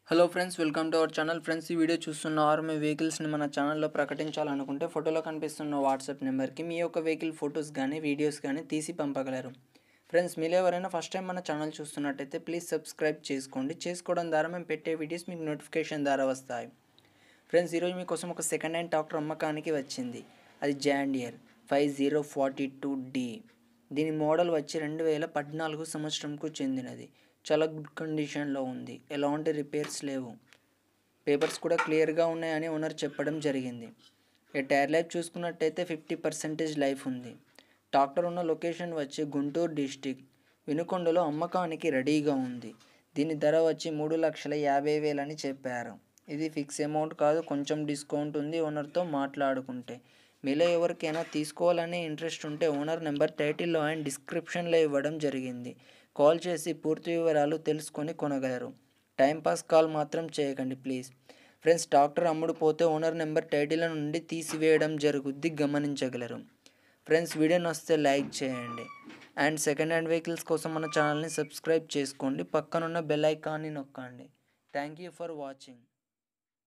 Hello friends, welcome to our channel. Friends, ఈ video చూస్తున్న ఆరు మీ వెహికల్స్ని మన ఛానల్లో ప్రకటించాలనుకుంటే ఫోటోలో కనిపిస్తున్న వాట్సాప్ నెంబర్కి మీ యొక్క వెహికల్ ఫొటోస్ కానీ వీడియోస్ కానీ తీసి పంపగలరు. ఫ్రెండ్స్, మీరు ఎవరైనా ఫస్ట్ టైం మన ఛానల్ చూస్తున్నట్టయితే ప్లీజ్ సబ్స్క్రైబ్ చేసుకోండి. చేసుకోవడం ద్వారా మేము పెట్టే వీడియోస్ మీకు నోటిఫికేషన్ ద్వారా వస్తాయి. ఫ్రెండ్స్, ఈరోజు మీకోసం ఒక సెకండ్ హ్యాండ్ ట్రాక్టర్ అమ్మకానికి వచ్చింది. అది జాండియర్ 5042D. దీని మోడల్ వచ్చి 2014 సంవత్సరంకు చెందినది. చాలా గుడ్ కండిషన్లో ఉంది. ఎలాంటి రిపేర్స్ లేవు. పేపర్స్ కూడా క్లియర్గా ఉన్నాయని ఓనర్ చెప్పడం జరిగింది. టైర్ లైఫ్ చూసుకున్నట్టయితే 50% లైఫ్ ఉంది. ట్రాక్టర్ ఉన్న లొకేషన్ వచ్చి గుంటూరు డిస్టిక్ వినుకొండలో అమ్మకానికి రెడీగా ఉంది. దీని ధర వచ్చి 3,50,000 అని చెప్పారు. ఇది ఫిక్స్ అమౌంట్ కాదు, కొంచెం డిస్కౌంట్ ఉంది ఓనర్తో మాట్లాడుకుంటే. మీలో ఎవరికైనా తీసుకోవాలనే ఇంట్రెస్ట్ ఉంటే ఓనర్ నెంబర్ టైటిల్లో అండ్ డిస్క్రిప్షన్లో ఇవ్వడం జరిగింది. కాల్ చేసి పూర్తి వివరాలు తెలుసుకొని కొనగలరు. టైంపాస్ కాల్ మాత్రం చేయకండి ప్లీజ్. ఫ్రెండ్స్, ట్రాక్టర్ అమ్ముడుపోతే ఓనర్ నెంబర్ టైటిల్ నుండి తీసివేయడం జరుగుద్ది, గమనించగలరు. ఫ్రెండ్స్, వీడియో నచ్చితే లైక్ చేయండి అండ్ సెకండ్ హ్యాండ్ వెహికల్స్ కోసం మన ఛానల్ని సబ్స్క్రైబ్ చేసుకోండి. పక్కనున్న బెల్ ఐకాన్ని నొక్కండి. Thank you for watching.